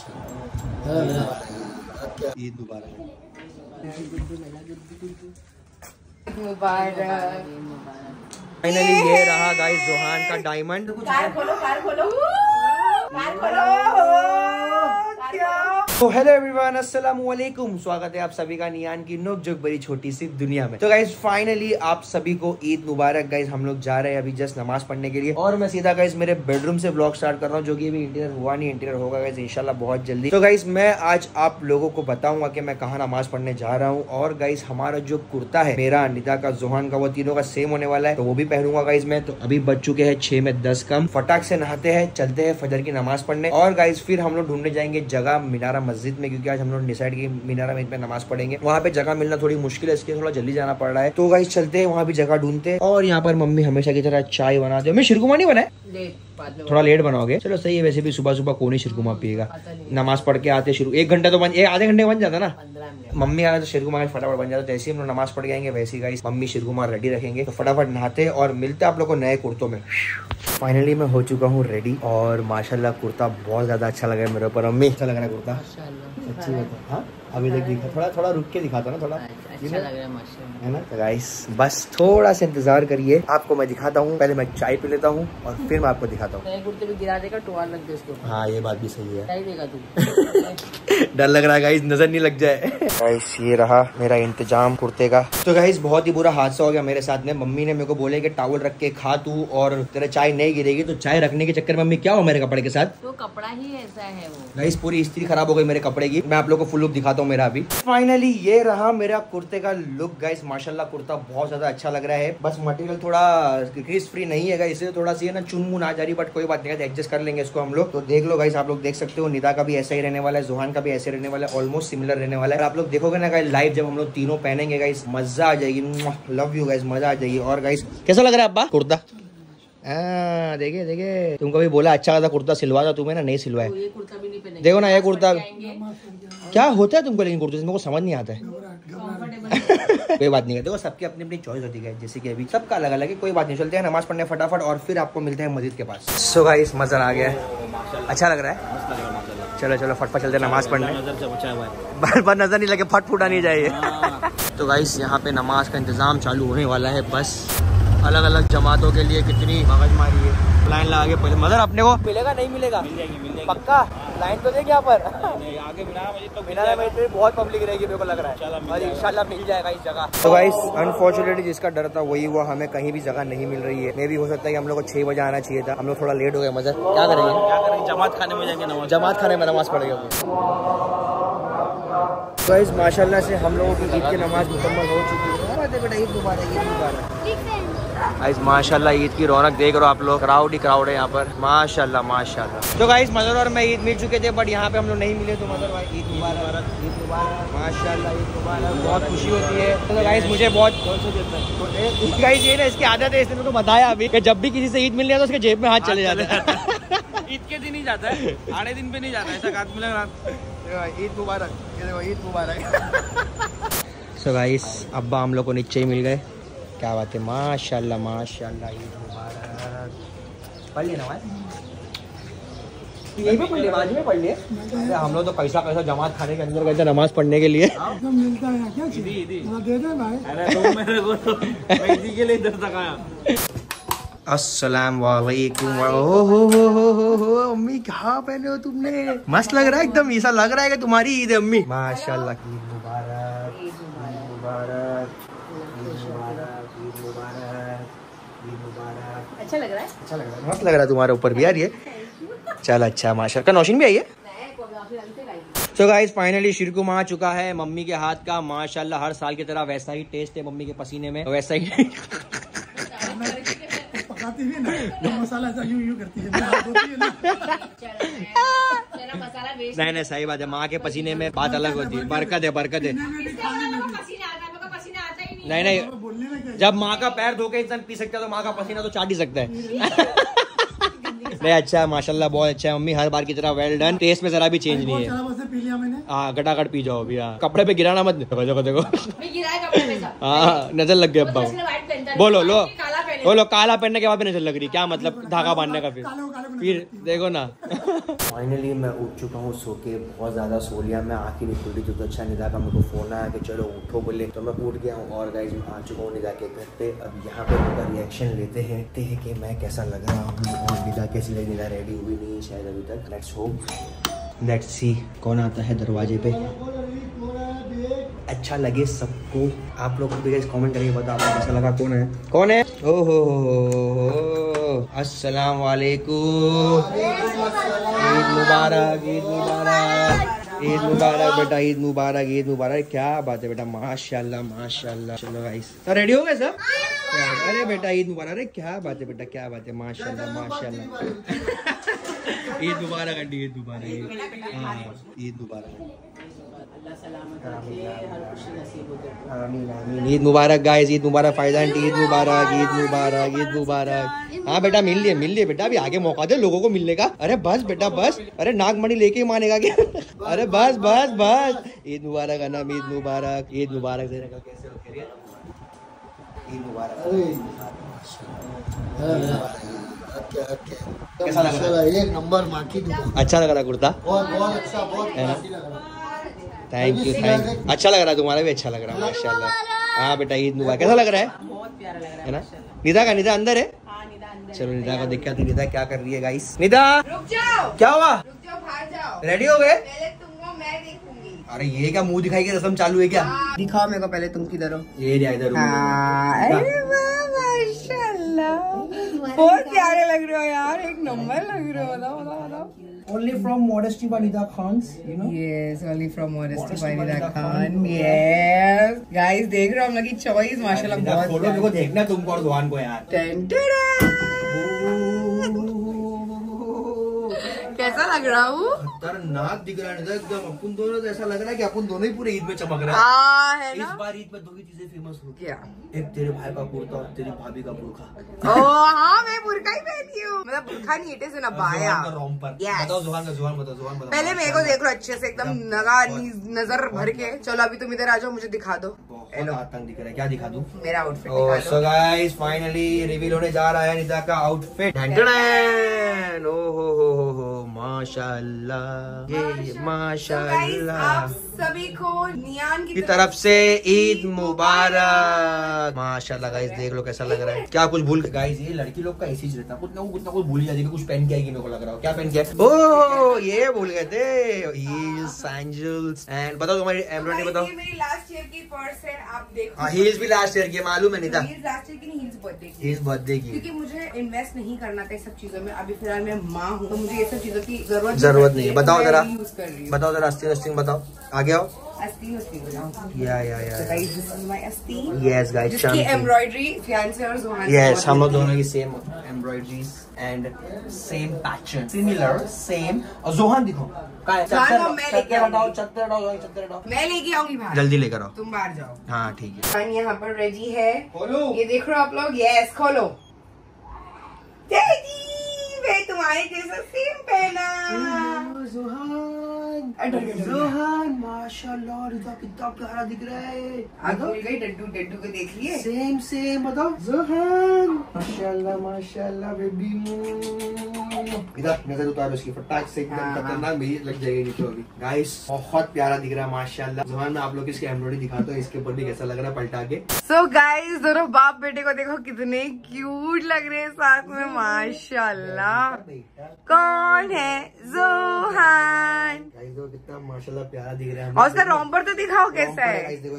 ईद मुबारक। Finally ये रहा guys Johan का डायमंड। कार खोलो, कार खोलो, कार खोलो। तो हेलो एवरीवन, अस्सलाम वालेकुम। स्वागत है आप सभी का नियान की नोक-झोंक भरी छोटी सी दुनिया में। तो गाइस फाइनली आप सभी को ईद मुबारक। गाइस हम लोग जा रहे हैं अभी जस्ट नमाज पढ़ने के लिए और मैं सीधा गाइस मेरे बेडरूम से ब्लॉग स्टार्ट कर रहा हूँ, जो कि अभी इंटीरियर हुआ नहीं, इंटीरियर होगा गाइस इंशाल्लाह बहुत जल्दी। तो गाइस मैं आज आप लोगों को बताऊंगा कि मैं कहाँ नमाज पढ़ने जा रहा हूँ। और गाइस हमारा जो कुर्ता है, मेरा, निदा का, जोहान का, वो तीनों का सेम होने वाला है, तो वो भी पहनूंगा गाइस मैं। तो अभी बज चुके हैं 6 में 10 कम। फटाक से नहाते हैं, चलते हैं फजर की नमाज पढ़ने और गाइस फिर हम लोग ढूंढने जाएंगे जगह मीनारा मस्जिद में, क्योंकि आज हम लोग डिसाइड की मीनारा में नमाज पढ़ेंगे। वहाँ पे जगह मिलना थोड़ी मुश्किल है, इसलिए थोड़ा जल्दी जाना पड़ रहा है। तो गाइस चलते हैं, वहाँ भी जगह ढूंढते हैं। और यहाँ पर मम्मी हमेशा की तरह चाय बनाते हैं। मैं शिरकुमा नहीं बनाए, थोड़ा लेट बनाओगे, चलो सही है। वैसे भी सुबह सुबह कौन ही शिरकुमा पिएगा, नमाज पढ़ के आते शुरू 1 घंटे तो बन, आधे घंटे बन जाता ना। मम्मी आया तो शिरकुमा फटाफट बन जाता। जैसे ही हम लोग नमाज पढ़ जाएंगे वैसे गाइस मम्मी शिरकुमा रेडी रखेंगे। तो फटाफट नहाते और मिलते आप लोग को नए कुर्तों में। फाइनली मैं हो चुका हूँ रेडी और माशाल्लाह कुर्ता बहुत ज्यादा अच्छा लगा है मेरे ऊपर। मम्मी अच्छा लग रहा है कुर्ता? अच्छी बात है। हाँ अभी तक दिखा, थोड़ा रुक के दिखाता ना, थोड़ा अच्छा लग रहा है माशाल्लाह, है ना। तो गाइस बस थोड़ा सा इंतजार करिए, आपको मैं दिखाता हूँ। पहले मैं चाय पी लेता हूँ और फिर मैं आपको दिखाता हूँ। कुर्ते भी गिरा देगा, टुवाल लग दे उसको। हाँ ये बात भी सही है, देगा तू। डर लग रहा है गाइस, नजर नहीं लग जाए। गाइस ये रहा मेरा इंतजाम कुर्ते का। तो गाइस बहुत ही बुरा हादसा हो गया मेरे साथ में। मम्मी ने मेरे को बोले कि टॉवल रख के खा तू और तेरा चाय नहीं गिरेगी। तो चाय रखने के चक्कर में मम्मी क्या हो मेरे कपड़े के साथ, तो कपड़ा ही ऐसा है वो। गाइस पूरी इस्त्री खराब हो गई मेरे कपड़े की। मैं आप लोग को फुल लुक दिखाता हूँ मेरा अभी। फाइनली ये रहा मेरा कुर्ते का लुक गाइस। माशाल्लाह कुर्ता बहुत ज्यादा अच्छा लग रहा है। बस मटेरियल थोड़ा क्रीज फ्री नहीं है गाइस, इससे थोड़ा सी है ना चुनमुन आ जा रही, बट कोई बात नहीं, एडजस्ट कर लेंगे इसको हम लोग। तो देख लो गाइस, आप लोग देख सकते हो निदा का भी ऐसा ही रहने वाला है, जोहान का भी ऐसे रहने वाला है, ऑलमोस्ट सिमिलर रहने वाला है। आप लोग देखोगे ना गाइस लाइव जब हम लोग तीनों पहनेंगे गाइस, मजा आ जाएगी। लव यू गाइस, मजा आ जाएगी। और गाइस कैसा लग रहा है अब्बा कुर्ता? देखे देखे, तुमको भी बोला अच्छा खासा कुर्ता सिलवा था तुम्हें ना, नहीं सिलवाया। तो ये कुर्ता भी नहीं पहनेंगे। देखो ना ये कुर्ता क्या होता है तुमको, लेकिन कुर्ते से मेरे को समझ नहीं आता है। कोई बात नहीं है, देखो सबकी अपनी अपनी चॉइस होती है, जैसे कि अभी सबका अलग अलग है। कोई बात नहीं, चलते हैं नमाज पढ़ने फटाफट और फिर आपको मिलते हैं मस्जिद के पास। सो गाइस मजा आ गया है, अच्छा लग रहा है। चलो चलो फटफट चलते हैं नमाज पढ़ने, बार नजर नहीं लगे, फट फूटा नहीं जाए। तो गाइस यहाँ पे नमाज का इंतजाम चालू होने वाला है। बस अलग अलग जमातों के लिए कितनी मगजमारी है, लाइन लगा के पहले। मगर अपने को मिलेगा नहीं मिलेगा? मिलेगी पक्का। लाइन तो देख यहाँ पर आगे मीनारा में तो बहुत पब्लिक रहेगी मेरे को लग रहा है, और इंशाल्लाह मिल जाएगा इस जगह। तो गाइस अनफॉर्चुनेटली जिसका डर था वही हुआ, हमें कहीं भी जगह नहीं मिल रही है। मे भी हो सकता है कि हम लोग को 6 बजे आना चाहिए था, हम लोग थोड़ा लेट हो गए। मजा क्या करेंगे, जमात खाने में जाएंगे, जमात खाने में नमाज पढ़ेगा। गाइस माशाल्लाह से हम लोगों की ईद की नमाज मुकम्मल हो चुकी है। बेटा ईद मुबारक, ईद मुबारक। गाइस माशाल्लाह ईद की रौनक देख रहे हो आप लोग, क्राउड ही क्राउड है यहाँ पर, माशाल्लाह माशाल्लाह। तो गाइस मदर और मैं ईद मिल चुके थे, बट यहाँ पे हम लोग नहीं मिले। तो मदर भाई ईद मुबारक, ईद मुबारक, माशाल्लाह ईद मुबारक। बहुत खुशी होती है। तो गाइस मुझे बहुत गाइस ये ना इसकी आदत है, इसने मेरे को बताया अभी कि जब भी किसी से ईद मिलने आता है उसके जेब में हाथ चले जाते हैं। ईद के दिन ही जाता है, आधे दिन पे नहीं जाता, ऐसा हाथ मिलेगा। ईद मुबारक, ईद मुबारक। सो गाइस अब्बा हम लोग को नीचे ही मिल गए, क्या बात है, माशाल्लाह माशाल्लाह। ईद मुबारक। पढ़ लिया नमाज, यहीं पे पढ़ लिया, बाजू में पढ़ लिया। अरे हम लोग तो पैसा पैसा जमात खाने के अंदर गए थे नमाज पढ़ने के लिए। मिलता है क्या चीज़? दे दे भाई। अरे मेरे को तो इसी के लिए इधर तक आया। अस्सलाम वालेकुम। हो अम्मी क्या पहने हो तुमने, मस्त लग रहा है एकदम, ऐसा लग रहा है कि तुम्हारी ईद है अम्मी। माशाल्लाह। ईद मुबारक, ईद मुबारक, ईद मुबारक, ईद मुबारक, ईद मुबारक। अच्छा लग रहा है, अच्छा लग रहा है, मस्त लग रहा है तुम्हारे ऊपर भी यार ये। चल अच्छा माशाल्लाह। का नौशीन भी आई है। तो गाइस फाइनली शिरकुमा आ चुका है मम्मी के हाथ का, माशाल्लाह। हर साल की तरह वैसा ही टेस्ट है मम्मी के पसीने में, वैसा ही पकाती भी ना, मसाला यूं करती है ना। नहीं सही बात है, माँ के पसीने में बात अलग होती है। बरकत है, बरकत है। नहीं जब माँ का पैर धो के इंसान पी सकता है तो माँ का पसीना तो चाट ही सकता है। नहीं अच्छा है माशाल्लाह, बहुत अच्छा है मम्मी, हर बार की तरह वेल डन। टेस्ट में जरा भी चेंज नहीं है। हाँ गटागट पी जाओ अभी। हाँ कपड़े पे गिराना मत, देखो देखो। हाँ नजर लग गया अब्बा। बोलो लो बोलो काला पहनने के बाद भी नजर लग रही, क्या मतलब धागा बांधने का? फिर देखो ना। फाइनली मैं उठ चुका हूँ सो के, बहुत ज्यादा सो लिया मैं, आँख ही नहीं खुल रही थी। तो अच्छा निदा का मेरे को फोन आया कि चलो उठो बोले, तो मैं उठ गया हूँ। और गाइस मैं आ चुका हूँ निदा के घर पे। अब यहाँ पे उनका रिएक्शन लेते हैं कि मैं कैसा लग रहा हूँ और निदा कैसी लगी। निदा रेडी हुई नहीं है शायद अभी तक। लेट्स होप, लेट्स सी कौन आता है दरवाजे पे। अच्छा लगे सबको, आप लोग भी गाइस कमेंट करके बताओ आपको कैसा लगा। कौन है? कौन है? ओहो अस्सलाम वालेकुम, ईद मुबारक, ईद मुबारक, ईद मुबारक बेटा, ईद मुबारक, ईद मुबारक। क्या बात है बेटा, माशाल्लाह माशाल्लाह। चलो गाइस रेडी हो गए सब? अरे बेटा ईद मुबारक। अरे क्या बात है बेटा, क्या बात है, माशाल्लाह माशाल्लाह। ईद मुबारक आंटी, ईद मुबारक, ईद मुबारक। आमीन आमीन। ईद मुबारक गाइस, ईद मुबारक फायदा आंटी, ईद मुबारक, ईद मुबारक, ईद मुबारक। हाँ बेटा मिल लिए बेटा, अभी आगे मौका दे लोगों को मिलने का। अरे बस बेटा बस, अरे नागमणि लेके ही मानेगा क्या? अरे बस बस बस। ईद मुबारक अनाम, ईद मुबारक, ईद मुबारक। कैसे हो? ईद मुबारक। कैसा लग रहा है? एक नंबर माँ की दुआ। अच्छा लग रहा है कुर्ता? बहुत अच्छा, बहुत थैंक यू थैंक यू। अच्छा लग रहा है, तुम्हारा भी अच्छा लग रहा है माशाल्लाह। हाँ बेटा ईद मुबारक। कैसा लग रहा है? बहुत प्यारा लग रहा है ना। निदा का, निदा अंदर है? चलो निदा को देखा थी, निदा क्या कर रही है गाइस। निदा रुक जाओ। क्या हुआ? रुक जाओ, बाहर जाओ। रेडी हो गए? पहले तुमको मैं देखूंगी। अरे ये क्या मुंह दिखाई की रस्म चालू है क्या? दिखाओ मेरे को पहले, तुम किधर हो? ये इधर। बहुत प्यारे लग रहे हो यार, एक नंबर लग रहे हो। बताओ बताओ बताओ। Only from modesty by Nida Khan's, you know? Yes, only from modesty by Nida Khan. Yes, guys देख रहे हो हम लोग की चॉइस माशाल्लाह बहुत। फोटो मेरे को देखना तुमको और दुआन को यार। कैसा लग रहा हूँ? खतरनाक दिख रहा है एकदम। अपन दोनों तो ऐसा लग रहा है कि अपन दोनों ही पूरे ईद में चमक रहे हैं। है ना? इस बार ईद में दो ही चीजें फेमस हो क्या? एक तेरे भाई का कुर्ता और तेरी भाभी का बुर्खा। हाँ मैं बुर्खा ही पहनती हूँ, मतलब बुर्खा नहीं, इट इज एन अबाया। बताओ जुहान का, जुहान बताओ। पहले मेरे को देख लो अच्छे से एकदम नजर भर के। चलो अभी तुम इधर आ जाओ, मुझे दिखा दो। आतंक दिख रहा है, क्या दिखा दूं? मेरा outfit. So guys finally reveal होने जा रहा है निदा का आउटफिट। ओहो माशाल्लाह, ये माशाल्लाह। आप सभी को नियान की तरफ से ईद मुबारक। माशाल्लाह गाइस देख लो कैसा लग रहा है। क्या कुछ भूल गाइस, ये लड़की लोग का ऐसी रहता है, कुछ ना कुछ भूल जाती है। कुछ पहन के आएगी मेरे को लग रहा है। क्या पहन के? ओह ये भूल गए थे, हील्स सैंडल्स। एंड बताओ तुम्हारी एम्ब्रॉयडरी बताओ। ये मेरी लास्ट ईयर की पर्स है, आप देखो। हाँ हील्स भी लास्ट ईयर की मालूम है निदा। लास्ट ईयर की नहीं, हील्स बर्थडे की। हील्स बर्थडे की। क्योंकि मुझे इन्वेस्ट नहीं करना था इस सब चीजों में। अभी फिलहाल मैं माँ हूँ तो मुझे ये सब चीजों की जरूरत नहीं है। बताओ जरा, बताओ जरा अस्तीन बताओ, आगे आओ। अस्तीन या यस गाइस, जिसकी एम्ब्रॉयडरी फियांसे और जुहान। यस हम लोग दोनों की same embroideries and same pattern, similar same. और जुहान दिखो चद्दर हटाओ। मैं लेके आऊंगी बाहर, जल्दी लेकर आओ। तुम बाहर जाओ। हाँ ठीक है। यहाँ पर रेडी है, खोलो। ये देख रहे हो आप लोग? यस खोलो। मैं तुम्हारे जैसा सेम पहना। जुहान माशाल्लाह कितना प्यारा दिख रहा है। आप भूल गई डड्डू को देख लिए? सेम बताओ। जुहान माशाल्लाह माशाल्लाह बेबी। इधर नजर उतारो इसकी, फटाक से एकदम खतरनाक मेरी लग जाएगी नीचे अभी। गाइस बहुत प्यारा दिख रहा है माशाल्लाह। जुहान मैं आप लोग इसकी एम्ब्रॉयडरी दिखाता हूँ, इसके ऊपर भी कैसा लग रहा है पलटा के। सो गाइस दोनों बाप बेटे को देखो कितने क्यूट लग रहे हैं साथ में माशाल्लाह। कौन है? जुहान। कितना माशाल्लाह प्यारा दिख रहा है। और उसका रोम्पर तो दिखाओ कैसा है। देखो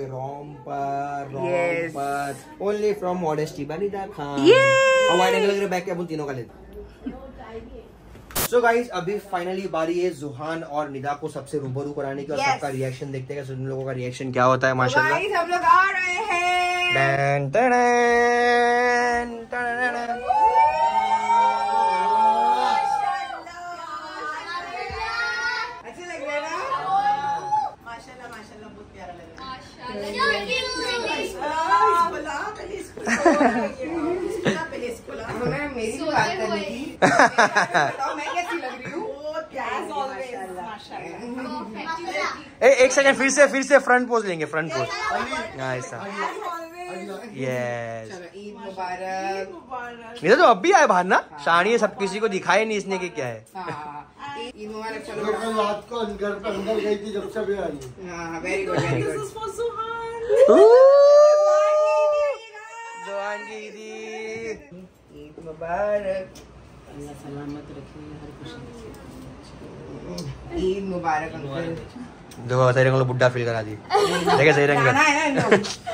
romper only from modesty by Nida Khan. और वाइड एंगल के बैक के अपन तीनों का लेते। सो गाइस अभी फाइनली बारी है जुहान और निदा को सबसे रूबरू कराने की और सबका रिएक्शन देखते हैं उन लोगों का रिएक्शन क्या होता है। माशाल्लाह हम लोग आ रहे हैं। मेरी बात करनी थी। मैं कैसी लग रही हूँ? एक सेकंड फिर से फ्रंट पोज लेंगे, फ्रंट पोज ऐसा। यस। ईद मुबारक। ये तो अब भी आए बाहर ना, शानी सब किसी को दिखाया नहीं इसने कि क्या है। ईद मुबारक। चलो रात को घर पे अंदर गई थी जब से भी आई। हाँ very good very good. Johan की ईदी। ईद मुबारक। अल्लाह सलामत रखे, हर खुशी नसीब। ईद मुबारक अंकल। देखो सही रंग बुड्ढा फील करा दी। देखिए सही रंग नाना है ना इन लोग।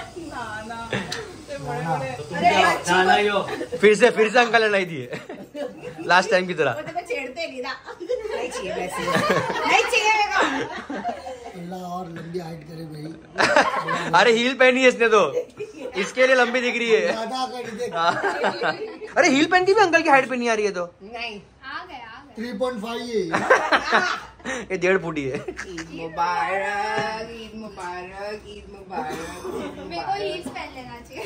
फिर से अंकल लाई दिए लास्ट टाइम की तरह। छेड़ते नहीं ना। नहीं चाहिए वैसे। नहीं चाहिए अल्लाह और लंबी हाइट करे भाई। अरे हील पहनी है इसने तो, इसके लिए लंबी दिख रही है। अरे हील पहन की भी अंकल की हाइट पे नहीं आ रही है तो। नहीं 3.5 है। ये 1.5 फुट ही है। ईद मुबारक। ईद मुबारक। ईद मुबारक। मेरे को हील्स पहन लेना चाहिए।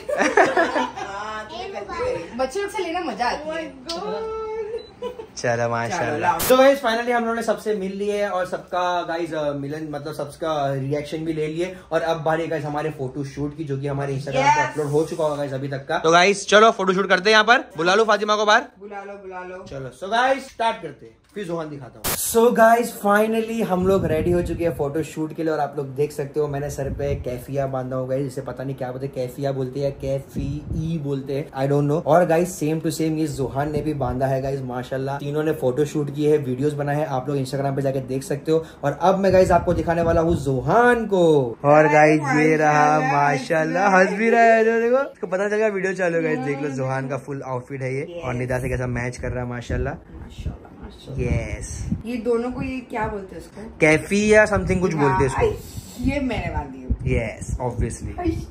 बच्चे लोग से लेना मजा आती है। चलो माशाल्लाह। तो गाइस फाइनली हम लोगों ने सबसे मिल लिए और सबका गाइस मिलन मतलब सबका रिएक्शन भी ले लिए। और अब बारी गाइस हमारे फोटो शूट की, जो कि हमारे इंस्टाग्राम पे अपलोड हो चुका होगा गाइस अभी तक का। तो गाइस चलो फोटो शूट करते हैं यहाँ पर। बुला लो फातिमा को बाहर। बुला लो। चलो सो गाइस स्टार्ट करते हैं, फिर जोहान दिखाता हूँ। सो गाइस फाइनली हम लोग रेडी हो चुके हैं फोटो शूट के लिए। और आप लोग देख सकते हो मैंने सर पे कैफिया बांधा होगा, जिसे पता नहीं क्या बोलते, कैफिया बोलते हैं कैफी ई बोलते हैं, आई डोंट नो। और गाइस सेम टू सेम ये जोहान ने भी बांधा है गाइस माशाल्लाह। तीनों ने फोटो शूट किए है, वीडियोस बनाए हैं, आप लोग इंस्टाग्राम पे जाके देख सकते हो। और अब मैं गाइस आपको दिखाने वाला हूँ जोहान को। और गाइस ये रहा माशाल्लाह, हंस भी रहा है जो देखो, इसको पता चलेगा वीडियो चालू गाइस। देख लो जोहान का फुल आउटफिट है ये, और निदा से कैसा मैच कर रहा है माशाल्लाह। यस ये दोनों को ये क्या बोलते हैं उसको? कैफी या समथिंग कुछ बोलते हैं इसको। ये मैंने बांधी है। Yes obviously.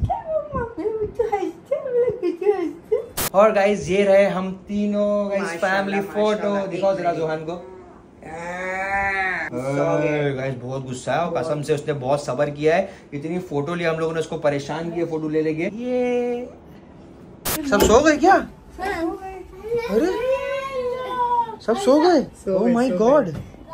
और गाइस ये रहे हम तीनों गाइस फैमिली फोटो। दिखाओ जरा जोहान को। गाइस बहुत गुस्सा है और कसम से उसने बहुत सब्र किया है। इतनी फोटो ली हम लोगों ने, उसको परेशान किया फोटो ले लेके। ये सब सो गए क्या? अरे सब सो गए? Oh my God.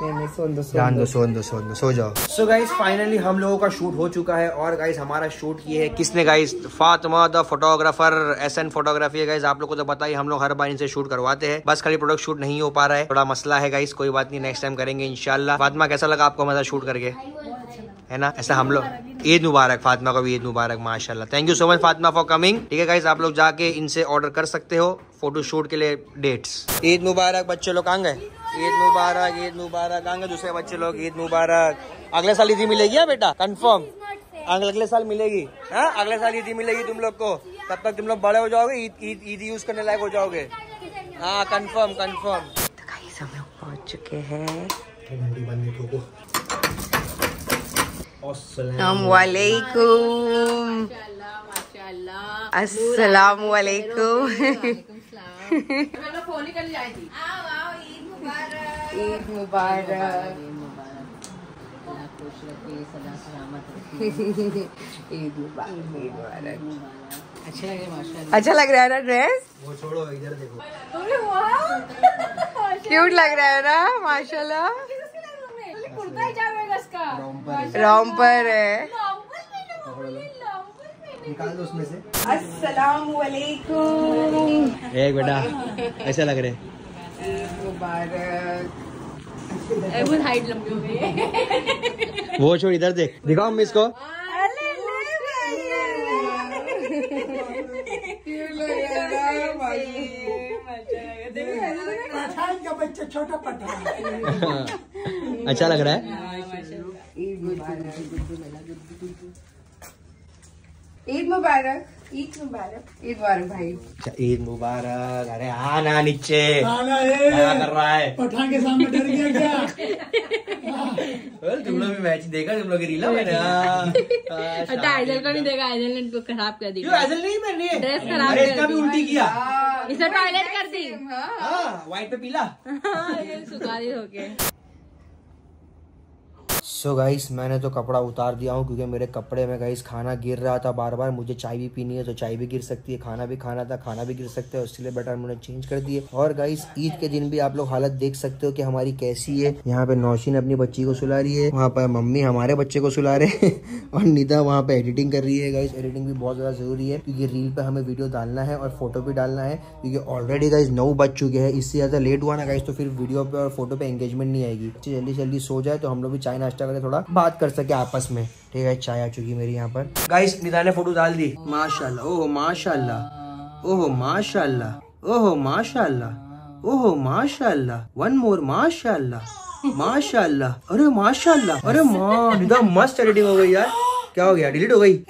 सो जाओ। सो गाइस फाइनली हम लोगों का शूट हो चुका है। और गाइस हमारा शूट किए है किसने guys? Fatima the photographer, SN photography है गाइस। आप लोगों को तो पता ही, हम लोग हर बार इनसे शूट करवाते हैं, बस खाली प्रोडक्ट शूट नहीं हो पा रहा है, थोड़ा मसला है गाइस। कोई बात नहीं, नेक्स्ट टाइम करेंगे इंशाल्लाह। फातिमा कैसा लगा आपको हमारा शूट करके? है ना ऐसा हम लोग। ईद मुबारक फातिमा को भी, ईद मुबारक माशाल्लाह। Thank you so much Fatima for coming. ठीक है गाइस, आप लोग जाके इनसे ऑर्डर कर सकते हो फोटो शूट के लिए डेट्स। ईद मुबारक बच्चे लोग, कहाँ गए? ईद मुबारक, ईद मुबारक। कहाँ गए दूसरे बच्चे लोग? ईद मुबारक। अगले साल ईदी मिलेगी है बेटा, कंफर्म? अगले साल मिलेगी है, अगले साल ईदी मिलेगी तुम लोग को। तब तक तुम लोग बड़े हो जाओगे, ईद यूज करने लायक हो जाओगे। हाँ कंफर्म। तो गाइस हम लोग पहुँच चुके हैं। अस्सलामुअलैकुम। अस्सलामुअलैकुम। ईद मुबारक। खुश रखे, सदा सलामत रखे। ईद मुबारक। अच्छा लग रहा है माशाल्लाह। अच्छा लग रहा है ना ड्रेस? वो छोड़ो, इधर देखो। क्यूट लग रहा है ना माशाल्लाह। रॉम्पर है। निकाल दो उसमें से। अस्सलामुअलैकुम। एक बेटा ऐसे लग रहे। ईद मुबारक। बहुत हाइट लंबी हो गई है। वो छोड़, इधर देख, दिखाओ हम इसको। पठान का बच्चा, छोटा पठान। अच्छा लग रहा है। ईद मुबारक। ईद मुबारक भाई। अच्छा ईद मुबारक। अरे हाँ ना नीचे आना क्या कर रहा है? पठान के सामने डर गया क्या? तुम लोग भी मैच देखा, तुम लोग की रीला मैंने। आइडल को नहीं देखा, आइडल ने इनको खराब कर दी। क्यों ऐसा नहीं मैंने? ड्रेस खराब अरे कर इसका भी दी। उल्टी किया। इसे टॉयलेट कर दी। हाँ व्हाइट पे पीला। ये सुखारी हो गए। सो गाइस मैंने तो कपड़ा उतार दिया हूँ क्योंकि मेरे कपड़े में गाइस खाना गिर रहा था बार बार। मुझे चाय भी पीनी है तो चाय भी गिर सकती है, खाना भी खाना था खाना भी गिर सकता है, इसलिए बेटर मैंने चेंज कर दिए। और गाइस ईद के दिन भी आप लोग हालत देख सकते हो कि हमारी कैसी है। यहाँ पे नौशीन अपनी बच्ची को सुला रही है, वहाँ पर मम्मी हमारे बच्चे को सुला रहे हैं और निदा वहाँ पे एडिटिंग कर रही है। गाइस एडिटिंग भी बहुत ज्यादा जरूरी है क्योंकि रील पे हमें वीडियो डालना है और फोटो भी डालना है, क्योंकि ऑलरेडी गाइस 9 बज चुके हैं। इससे ज्यादा लेट हुआ ना गाइस तो फिर वीडियो पे और फोटो पे एंगेजमेंट नहीं आएगी। जल्दी जल्दी सो जाए तो हम लोग भी चाय नाश्ता करके थोड़ा बात कर सके आपस में। ठीक है, चाय आ चुकी मेरी यहाँ पर। गाइस निदा ने फोटो डाल दी। माशाल्लाह, ओहो माशाल्लाह, ओहो माशाल्लाह, ओहो माशाल्लाह, ओहो माशाल्लाह, वन मोर माशाल्लाह, माशाल्लाह, अरे माशाल्लाह, अरे माँ निदा मस्त एडिटिंग हो गई यार। क्या हो गया, डिलीट हो गई?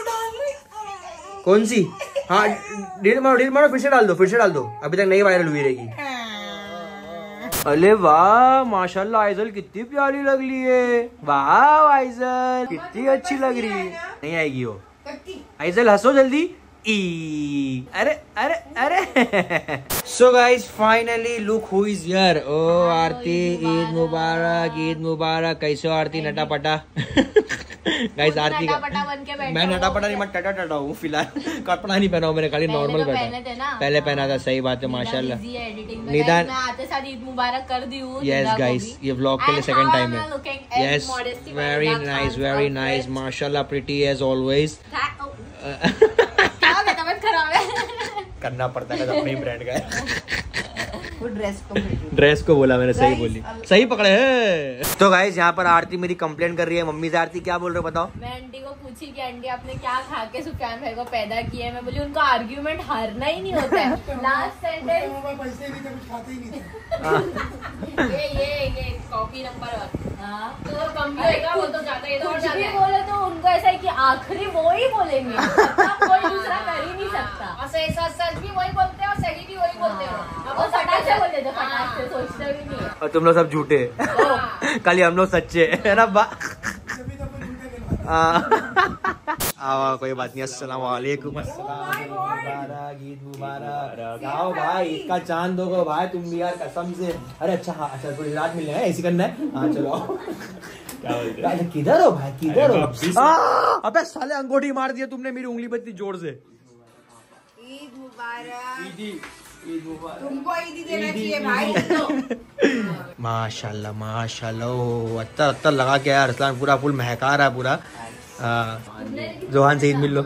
कौन सी? हाँ डिलीट मारो फिर से डाल दो, फिर से डाल दो, अभी तक नहीं वायरल हुई रहेगी। अरे वाह माशाल्लाह आइजल कितनी प्यारी लग रही है। वाह आइजल कितनी अच्छी लग रही है। नहीं आएगी वो। आइजल हंसो जल्दी। ई अरे अरे अरे so guys finally look who is here. ओ आरती, ईद मुबारक, ईद मुबारक। कैसे हो आरती? नटा पटा। गाइस आरती का मैं नटा पटा नहीं, मैं टटा टटा हूँ फिलहाल। कपड़ा नहीं पहना हूँ मैंने, खाली नॉर्मल पहना। पहले पहना था, सही बात है माशाल्लाह। निदान ईद मुबारक कर दी हूँ। यस गाइस ये व्लॉग के लिए सेकंड टाइम है। यस वेरी नाइस माशाल्लाह, प्रिटी एज ऑलवेज। करना पड़ता है अपने ही ब्रांड का। ड्रेस को बोला मैंने, सही बोली, सही पकड़े है। तो गाइस यहाँ पर आरती मेरी कंप्लेंट कर रही है मम्मी से। आरती क्या बोल रहे हो बताओ? मैं आंटी को पूछी कि आंटी आपने क्या खा के सुफियान भाई को पैदा किया है। मैं बोली उनका आर्ग्यूमेंट हारना ही नहीं होता है। लास्ट सेंटेंस पैसे भी कुछ खाते ही नहीं थे। ये कॉपी नंबर तो कम भी होगा, वो तो ज्यादा है। कुछ भी बोले तो उनको ऐसा है कि आखिरी वो ही बोलेंगे, कोई दूसरा कर ही नहीं सकता। और सच भी वही बोलते हैं और सही भी वही बोलते हैं। वो फटाक से बोलते थे, फटाक से सोचते भी नहीं है। और तुम लोग सब झूठे, खाली हम लोग सच्चे है ना बा। कोई बात नहीं। अस्सलाम वालेकुम। ईद मुबारक। आओ भाई, ईद का चांद होगा भाई तुम भी यार कसम से। अरे अच्छा हाँ, अच्छा थोड़ी रात मिलना है, ऐसी करना है। हाँ चलो। किधर हो भाई, किधर हो? अबे साले अंगूठी मार दिया तुमने मेरी उंगली पर इतनी जोर से। ईद मुबारक। तुमको ईदी देना चाहिए भाई। माशाल्लाह माशाल्लाह, अत्तर अत्तर लगा के यार अरसलान पूरा फुल महका रहा है पूरा। जोहान से ईद मिल लो।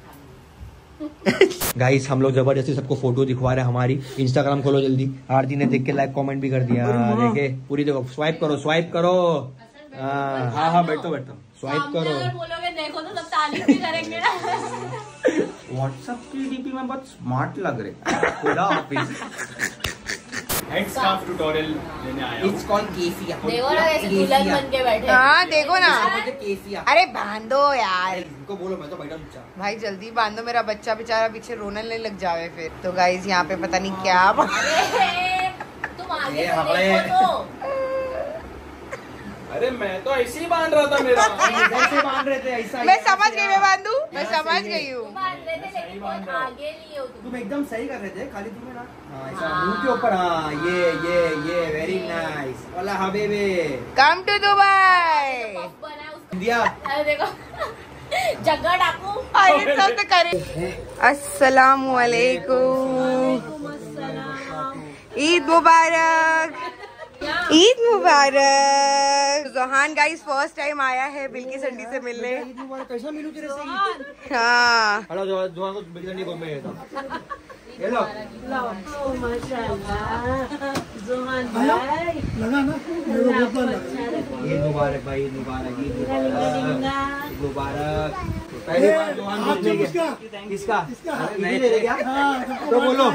गाइस हम लोग जबरदस्ती सबको फोटो दिखवा रहे हैं हमारी। इंस्टाग्राम खोलो जल्दी। आरती ने देख के लाइक कमेंट भी कर दिया। देखे पूरी देखो, स्वाइप करो स्वाइप करो। हाँ हाँ बैठो बैठो, स्वाइप करो। बोलोगे देखो तो सब तारीफ भी करेंगे ना। व्हाट्सएप की डीपी में बहुत स्मार्ट लग रहे। खुदा ऑफिस हेड स्कार्फ ट्यूटोरियल लेने आया हूं। इट्स कॉल्ड केसिया। देखो ना ऐसे दुल्हन बन के बैठे। हाँ देखो ना। केसिया। अरे बांधो यार, इनको बोलो मैं तो बैठा चुपचाप। भाई जल्दी बांधो, मेरा बच्चा बेचारा पीछे रोने नहीं लग जावे फिर। तो गाइस यहाँ पे पता नहीं क्या। तुम आगे तो देखो तो। अरे मैं तो ऐसे ही बांध रहा था मेरा। ऐसे बांध रहे थे ऐसा। मैं समझ गई, मैं बांधू, मैं समझ गई हूँ। बांध रहे थे लेकिन बहुत आगे लिए हो तुम। एकदम सही कर रहे थे, खाली तुम्हें ना हाँ ऐसा मुंह के ऊपर। हाँ ये वेरी नाइस वाला हबीबी। Come to Dubai. इंडिया। अरे देखो जगह डाकू। अरे सब तो करे। अस्सलाम वालेकुम। ईद मुबारक। ईद मुबारक। जोहान गाइस फर्स्ट टाइम आया है बिल्किस आंटी से मिलने। ईद मुबारक। कैसा मिलूं तेरे से? हाँ हेलो जोहान को बिल्किस आंटी को मैं ये लो लगा ना मेरे को बहुत लगा। ईद मुबारक भाई, ईद मुबारक, ईद मुबारक, ईद मुबारक। पहली बार जोहान को किसका नहीं ले क्या? तो बोलो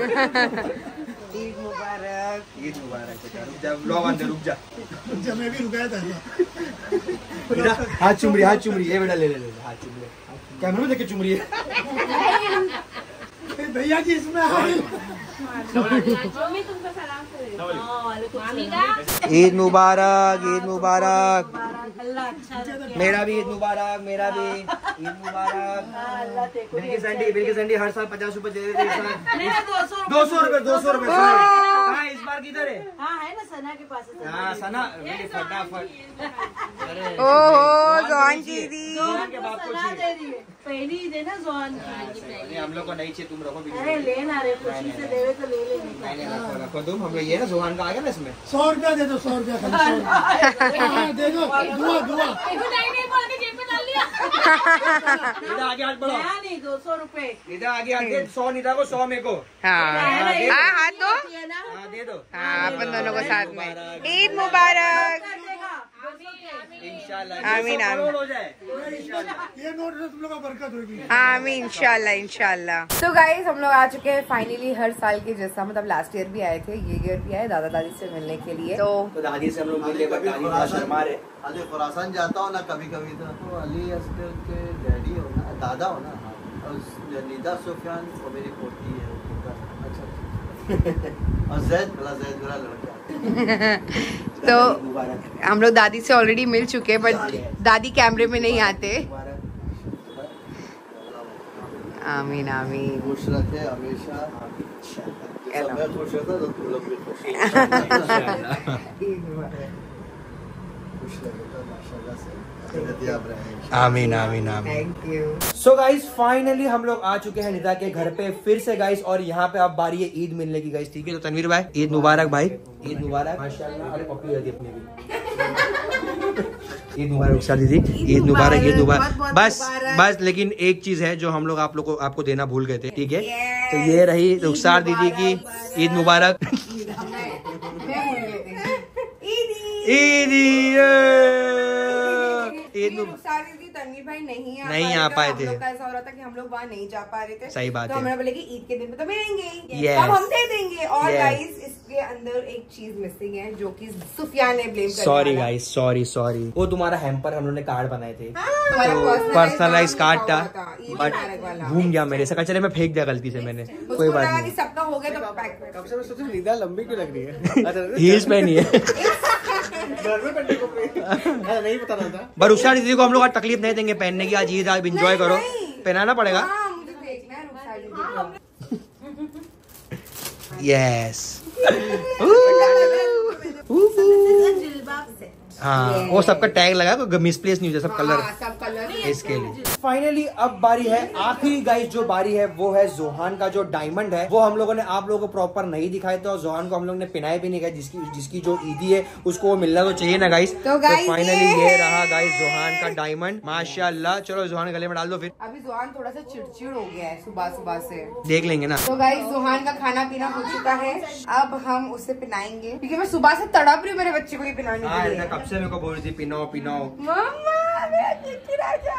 ईद मुबारक। ईद मुबारक। जब व्लॉग अंदर रुक जा, मैं भी रुकाया था। हाथ चूम रही, हाथ चूम रही है बेटा। ले हाथ चूम रही, कैमरे में देख के चूम रही है। भैया जी इसमें मम्मी तुमको सलाम करे। मामी का ईद मुबारक, ईद मुबारक। मेरा भी ईद मुबारक, मेरा भी ईद मुबारक। बिल्की सैंडी हर साल 50 रुपए दे देते हैं। 200 रुपए। हाँ, इस बार किधर है? हाँ है ना सना के पास। हाँ सना, फटाफट। ओहो जोहान दीदी के बाप को चाहिए। पहली ही देना जोहान की। हम लोग को नहीं चाहिए, तुम रखो। अरे लेना रे, खुशी से देवे तो ले लेंगे। रखो तुम, हम लोग ये ना जोहान का आ गया ना इसमें। 100 रुपया दे दो, 100 रुपया खाली 100 रुपया दे दो। दुआ इधर आगे हाथ बढ़ो। नहीं 200 रुपए। इधर आगे हाथ दे। 100 नीता को 100 मेरे को। हाँ हाथ दो। हाँ दे दो। हाँ अपन दोनों को साथ में। ईद मुबारक। इंशाल्लाह आमीन आमीन। हो जाए। ये नोट से तुम लोग का बरकत होगी। आमीन इंशाल्लाह इंशाल्लाह। तो गाइस हम लोग आ चुके हैं फाइनली हर साल के जैसा, मतलब लास्ट ईयर भी आए थे, ये ईयर भी आए दादा दादी से मिलने के लिए। तो दादी से हम लोग मिले, बट दादी बड़ा शर्मा रहे। अली खुरासान जाता हो ना कभी कभी, तो अली असगर के डैडी हो ना, दादा हो ना, और निदा सुफियान वो मेरी पोती है। अच्छा और जैद मेरा लड़का। तो हम लोग दादी से ऑलरेडी मिल चुके हैं, बट दादी कैमरे में नहीं आते। आमीन आमीन। खुश रखे हमेशा। मैं खुश रहता तो तुम लोग भी खुश रहेगा माशाल्लाह से। आमीन आमीन आमीन। Thank you. So guys finally हम लोग आ चुके हैं निदा के घर पे फिर से गाइस, और यहाँ पे अब बारी है ईद मिलने की गाइस। ठीक है, तो तनवीर भाई ईद मुबारक भाई, ईद मुबारक माशाल्लाह। अरे पप्पी होती अपनी भी ईद मुबारक रुखसार दीदी, ईद मुबारक, ईद मुबारक। बस लेकिन एक चीज है जो हम लोग आपको देना भूल गए थे। ठीक है, तो ये रही रुखसार दीदी की ईद मुबारक। तनवीर भाई नहीं आ पाए थे। ऐसा हो रहा था कि हम लोग वहाँ नहीं जा पा रहे थे। सही बात तो है। हमने बोले कि ईद के दिन तो मिलेंगे, Yes. अब हम दे देंगे। और Yes. गाइस इसके अंदर एक चीज मिसिंग है जो कि सुफियान ने ब्लेम कर। Sorry guys, sorry. वो तुम्हारा हैम्पर हम लोग ने कार्ड बनाए थे, तो पर्सनलाइज कार्ड था, बट बट घूम गया मेरे से। चले मैं फेंक दिया गलती से मैंने, कोई बात नहीं। सबका हो गया तो पैक। निदा लंबी क्यों लग रही है? हील्स पहनी है। घर में पहनने को नहीं पता था। पर रुखसार दीदी को हम लोग आज तकलीफ नहीं देंगे पहनने की। आज ईद, आज एंजॉय करो, पहनाना पड़ेगा। मुझे देखना है रुखसार दीदी। यस। हाँ, वो सबका टैग लगा, मिसप्लेस नहीं हो जाए, सब कलर सब कलर इसके लिए। फाइनली अब बारी है आखिरी गाइस, जो बारी है वो है जोहान का। जो डायमंड है वो हम लोगों ने आप लोगों को प्रॉपर नहीं दिखाया था, और जोहान को हम लोग ने पिनाए भी नहीं गए। जिसकी जो ईदी है उसको वो मिलना तो चाहिए ना गाइस। तो फाइनली ये रहा गाइस जोहान का डायमंड माशाल्लाह। चलो जोहान गले में डाल दो फिर। अभी जोहान थोड़ा सा चिड़चिड़ हो गया है सुबह से, देख लेंगे ना। तो गाइस जोहान का खाना पीना हो चुका है, अब हम उसे पिनाएंगे, क्योंकि मैं सुबह से तड़प रही हूँ मेरे बच्चे को ये पिलाने के लिए। कब से मेरे को बोल रही थी पिनाओ। मम्मा मेरा चिड़चिड़ा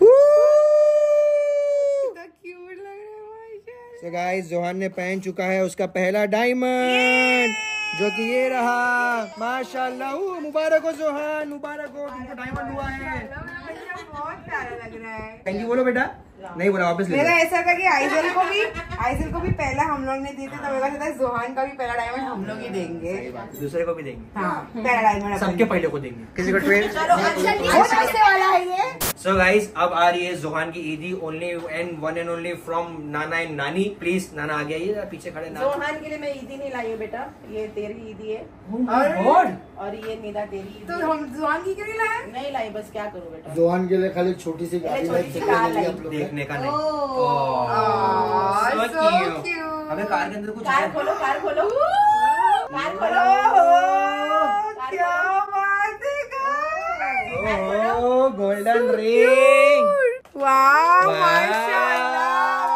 क्यूट लग रहा है। तो गाइस जोहान ने पहन चुका है उसका पहला डायमंड, जो कि ये रहा माशाल्लाह। मुबारक हो जोहान, मुबारक हो, तुमको डायमंड हुआ है। बहुत प्यारा लग रहा है। थैंक यू बोलो बेटा। नहीं बोला वापस ले मेरा ऐसा था कि आइजल को भी पहला हम लोग ने दिए थे, तो मेरा था जोहान का भी पहला डायमंड हम लोग ही देंगे, दूसरे को भी देंगे। हाँ पहला डायमंड सबके पहले को देंगे, किसी को ट्रेन। वाला है ये। सो गाइस अब आ रही है जोहान की ईदी, only and one and only from नाना एंड नानी। प्लीज नाना आ गया, ये पीछे खड़े ना। जोहान के लिए मैं ईदी नहीं लाई हूँ बेटा, ये तेरी ईदी है और ये निदा तेरी ईदी तो हम जोहान की क्यों नहीं लाए? नहीं लाई, बस क्या करूँ बेटा। जोहान के लिए खाली छोटी सी गाड़ी देखने का नहीं। so cute. अबे कार के अंदर कुछ कार है। खोलो कार खोलो क्या बात है गोल्डन रिंग। वाह माशाल्लाह।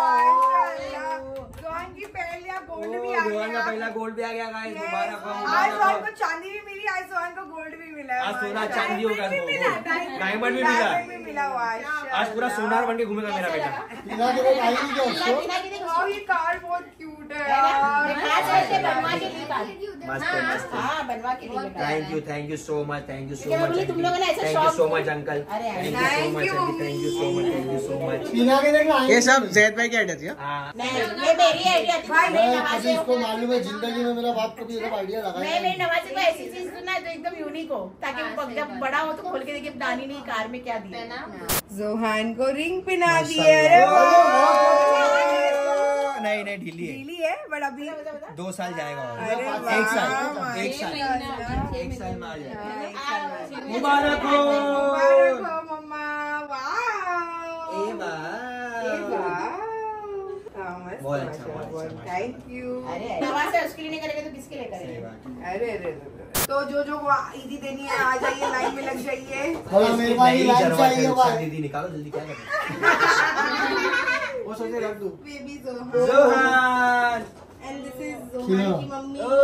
जोहान की पहला गोल्ड भी आ जोहान का गया। पहला गोल्ड भी आ गया गाइस। मुबारक हो, आज मुबारक जोहान हो। को चांदी भी मिली, आज जोहान को गोल्ड भी मिला। आज सोना चांदी होगा, डायमंड भी मिला। डायमंड भी मिला आज पूरा सोनार बन के घूमेगा मेरा बेटा। निदा के लिए आई नहीं क्या उसको? हाँ ये कार बहुत क्यूट है यार। बनवा के लिए मस्त है, मस्त है। हाँ बनवा के लिए बेटा। Thank you so much, thank you so लेकिन मच, अभी तुम लोगों ने ऐसे थैंक यू शौक सो मच अंकल, अरे, thank you so much, thank you so much, thank you so much. पीना के देखना ये सब जैद भाई की आइडिया थी। नहीं ये मेरी आइडिया थी। भाई, मेरी मैं नवाज़ कभी इसको को- मालूम है जिंदगी में मेरा बाप कभी ऐसा आइडिया मैं लगाया मेरी नवाज़ी को ऐसी चीज दूँ ना जो एकदम यूनिक हो, ताकि वो जब बड़ा हो तो खोल के देखे नानी ने कार में क्या दिया। जोहान को रिंग पिना दी है। अरे वाह। नहीं नहीं ढीली है, ढीली है बट अभी 2 साल जाएगा और। अरे एक साल वाह, एक साल माशाल्लाह। एक साल में आ जाएगा। हाँ, मुबारक हो। मुबारक हो मम्मा। वाह ए वाह। बहुत अच्छा, बहुत अच्छा। Thank you. अरे नवाज़ से उसके लिए नहीं करेगा तो किसके लिए सही करेगा। बात है। अरे तो जो ईदी देनी है आ जाइए, लाइन में लग जाइए। मेरे पास नहीं, लाइन जरवा चाहिए है, भाई। दीदी निकालो जल्दी, क्या कर वो सोचे रख दूं। Baby Johan. And this is Johan Johan की की मम्मी। ओ।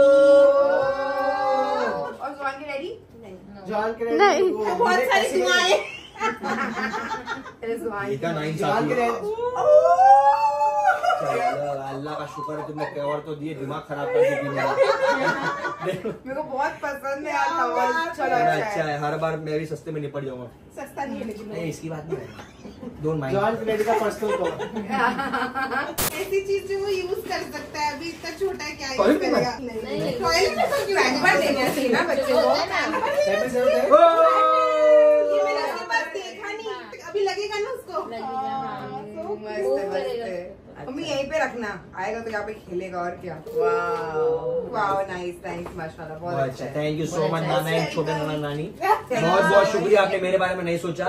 और जोहान की डैडी जान के नहीं। वो- बहुत सारी दुआएं। अरे जोहान इतना नाइन जान के अल्लाह का शुक्र है तुमने कवर तो दिए, दिमाग खराब कर दी मेरा। मेरे को बहुत पसंद है यार टॉवल। चलो बड़ा अच्छा अच्छा है। है, हर बार मैं भी सस्ते में निपट जाऊंगा। सस्ता नहीं है लेकिन नहीं इसकी बात नहीं, डोंट जान माइंड। के लेडी का पर्सनल कवर। ऐसी चीज जो वो यूज कर सकता है, अभी इतना छोटा है, क्या टॉयलेट यूज में? करेगा? नहीं टॉयलेट में तो क्यों पैम्पर देना चाहिए ना बच्चे को। ये मैंने उसके पास देखा नहीं, अभी लगेगा ना उसको। So मस्त है। मम्मी यहीं पे रखना, आएगा तो यहाँ पे खेलेगा और क्या। वाह नाइस नाइस माशाल्लाह, बहुत अच्छा है। थैंक यू सो मच नाना एंड छोटे नाना नानी, बहुत बहुत शुक्रिया, आपने मेरे बारे में नहीं सोचा।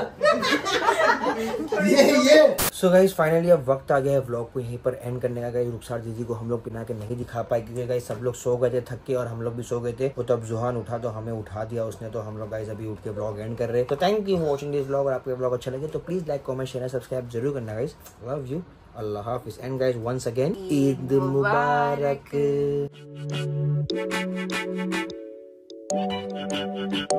ये सो गाइस फाइनली अब वक्त आ गया है व्लॉग को यहीं पर एंड करने का। गाइस रुखसार दीदी को हम लोग पिना के नहीं दिखा पाए क्योंकि गाइस सब लोग सो गए थे थक के, और हम लोग भी सो गए थे। वो तो अब जुहान उठा तो हमें उठा दिया उसने, तो हम लोग गाइस अभी उठ के व्लॉग एंड कर रहे हैं। तो thank you for watching this vlog. और आपको व्लॉग अच्छा लगे तो please like comment share subscribe जरूर करना गाइस। लव यू, अल्लाह हाफिज and guys once again Eid Mubarak.